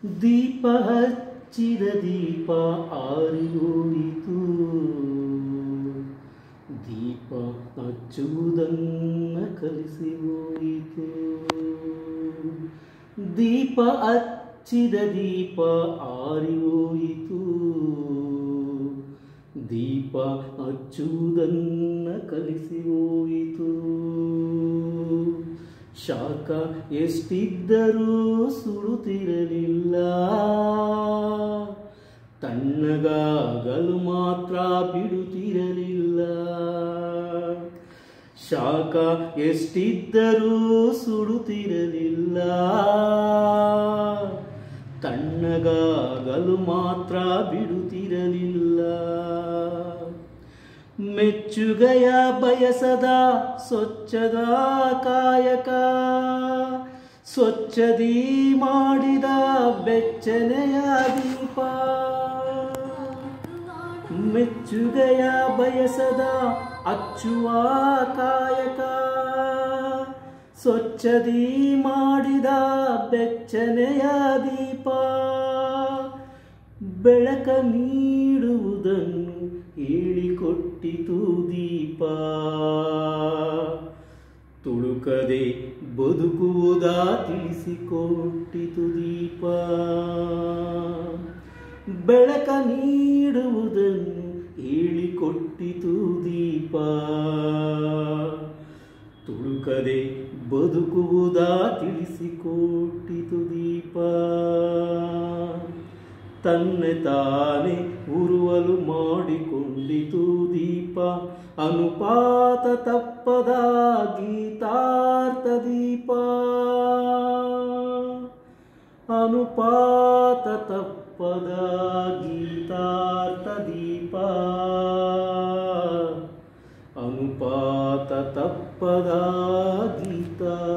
ದೀಪ ಹಚ್ಚಿದ ದೀಪ ಆರಿ ಹೋಯಿತು. ದೀಪ ಹಚ್ಚುವುದನ್ನ ಕಲಿಸಿ ಹೋಯಿತು. ದೀಪ ಹಚ್ಚಿದ ದೀಪ ಆರಿ ಹೋಯಿತು. ದೀಪ ಹಚ್ಚುವುದನ್ನ ಕಲಿಸಿ ಹೋಯಿತು. ಶಾಖ ಎಷ್ಟಿದ್ದರೂ ಸುಡುತ್ತಿರಲಿಲ್ಲ. ತಣ್ಣಗಾಗಲು ಮಾತ್ರ ಬಿಡುತ್ತಿರಲಿಲ್ಲ. ಶಾಖ ಎಷ್ಟಿದ್ದರೂ ಸುಡುತ್ತಿರಲಿಲ್ಲ. ತಣ್ಣಗಾಗಲು ಮಾತ್ರ ಬಿಡುತ್ತಿರಲಿಲ್ಲ. ಮೆಚ್ಚುಗೆಯ ಬಯಸದ ಸ್ವಚ್ಛದ ಕಾಯಕ, ಸ್ವಚ್ಛದಿ ಮಾಡಿದ ಬೆಚ್ಚನೆಯ ದೀಪ. ಮೆಚ್ಚುಗೆಯ ಬಯಸದ ಹಚ್ಚುವ ಕಾಯಕ, ಸ್ವಚ್ಛದಿ ಮಾಡಿದ ಬೆಚ್ಚನೆಯ ದೀಪ. ಬೆಳಕ ನೀಡುವುದನ್ನು ಹೇಳಿಕೊಟ್ಟಿತು ದೀಪ. ತುಳುಕದೆ ಬದುಕುವುದ ತಿಳಿಸಿಕೊಟ್ಟಿತು ದೀಪ. ಬೆಳಕ ನೀಡುವುದನ್ನು ಹೇಳಿಕೊಟ್ಟಿತು ದೀಪ. ತುಳುಕದೆ ಬದುಕುವುದ ತಿಳಿಸಿಕೊಟ್ಟಿತು ದೀಪ. ತನ್ನೆ ತಾನೇ ಉರುವಲು ಮಾಡಿಕೊಂಡಿತು ದೀಪ. ಅನುಪಾತ ತಪ್ಪದ ಗೀತಾರ್ಥ ದೀಪ. ಅನುಪಾತ ತಪ್ಪದ ಗೀತಾರ್ಥ ದೀಪ. ಅನುಪಾತ ತಪ್ಪದ ಗೀತಾ